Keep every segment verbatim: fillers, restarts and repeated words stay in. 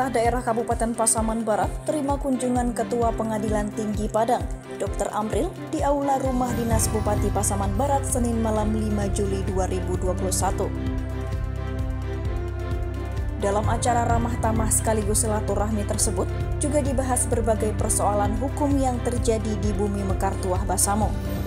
Pemerintah Daerah Kabupaten Pasaman Barat terima kunjungan Ketua Pengadilan Tinggi Padang, Dokter Amril, di Aula Rumah Dinas Bupati Pasaman Barat Senin malam lima Juli dua ribu dua puluh satu. Dalam acara ramah tamah sekaligus silaturahmi tersebut, juga dibahas berbagai persoalan hukum yang terjadi di bumi Mekar Tuah Basamo.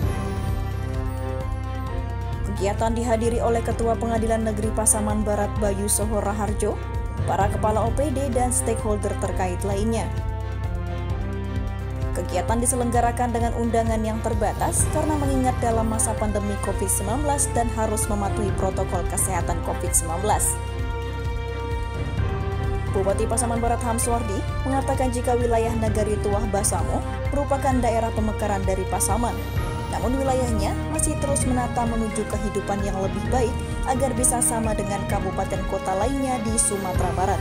Kegiatan dihadiri oleh Ketua Pengadilan Negeri Pasaman Barat Bayu Soho Raharjo, para kepala O P D dan stakeholder terkait lainnya. Kegiatan diselenggarakan dengan undangan yang terbatas karena mengingat dalam masa pandemi covid sembilan belas dan harus mematuhi protokol kesehatan covid sembilan belas. Bupati Pasaman Barat Hamswardi mengatakan jika wilayah Nagari Tuah Basamo merupakan daerah pemekaran dari Pasaman, namun wilayahnya masih terus menata menuju kehidupan yang lebih baik agar bisa sama dengan kabupaten kota lainnya di Sumatera Barat.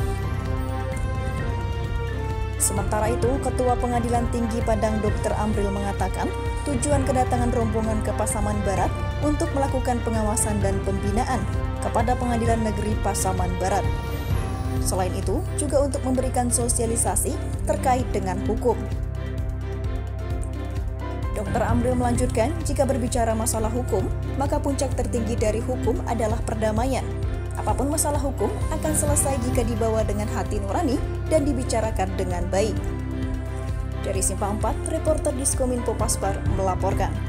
Sementara itu, Ketua Pengadilan Tinggi Padang Dokter Amril mengatakan tujuan kedatangan rombongan ke Pasaman Barat untuk melakukan pengawasan dan pembinaan kepada Pengadilan Negeri Pasaman Barat. Selain itu, juga untuk memberikan sosialisasi terkait dengan hukum. Dokter Amril melanjutkan, jika berbicara masalah hukum, maka puncak tertinggi dari hukum adalah perdamaian. Apapun masalah hukum akan selesai jika dibawa dengan hati nurani dan dibicarakan dengan baik. Dari Simpang empat, reporter Diskominfo Pasbar melaporkan.